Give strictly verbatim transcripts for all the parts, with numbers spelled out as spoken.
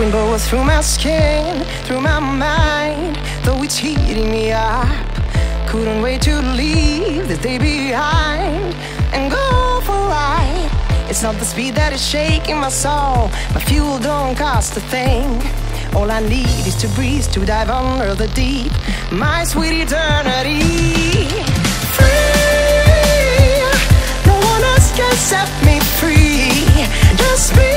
Wind blows through my skin, through my mind, though it's heating me up. Couldn't wait to leave this day behind and go for a ride. It's not the speed that is shaking my soul. My fuel don't cost a thing. All I need is to breathe, to dive under the deep. My sweet eternity. Free, no one else can set me free. Just me.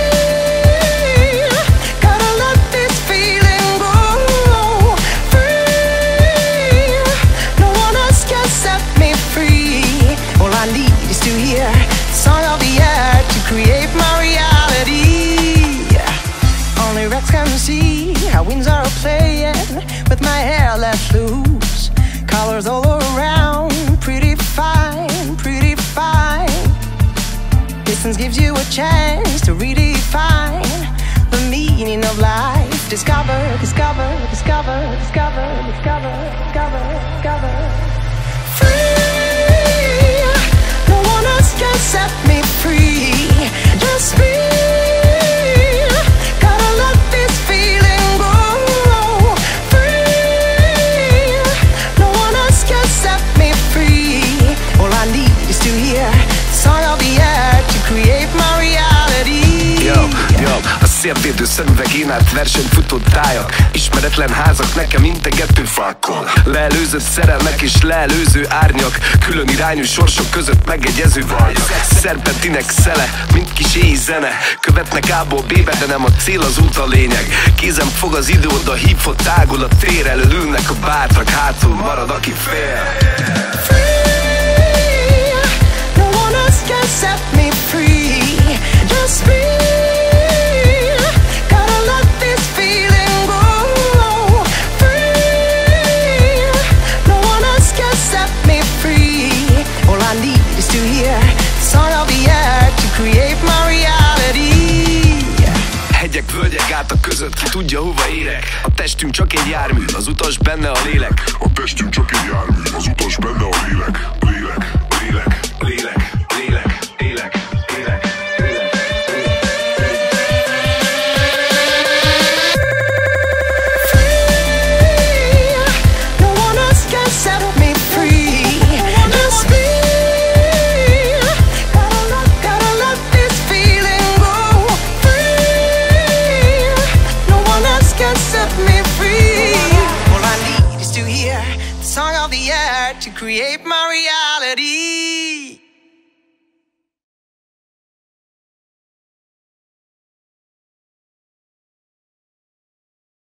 Gotta let this feeling go. Free, no one else can set me free. All I need is to hear the song of the air to create my reality. Only wrecks can see how winds are playing with my hair let loose. Colors all around, pretty fine, pretty fine. Distance gives you a chance to redefine the meaning of life. Discover, discover, discover, discover, discover, discover, discover. Free, no one else can set me free. Just me. Szélvédő szemüveg, én át versenyfutó tájak. Ismeretlen házak, nekem integető fákkal. Leelőzött szerelmek és leelőző árnyak. Külön irányú sorsok között megegyező vajak. Szerpentinek szele, mint kis éj zene. Követnek A-ból B-be, de nem a cél, az út a lényeg. Kézem fog az idő, oda hívott tágul a tér. Elől ülnek a bátrak, hátul marad aki fél. Free, no one else can set me free. Just me. To hear the song of the air to create my reality. Hegyek, völgyek át a között, ki tudja hova érek. A testünk csak egy jármű, az utas benne a lélek. A testünk csak egy jármű, az utas benne a lélek. Lélek, lélek, lélek, lélek, lélek, lélek. Song of the air to create my reality.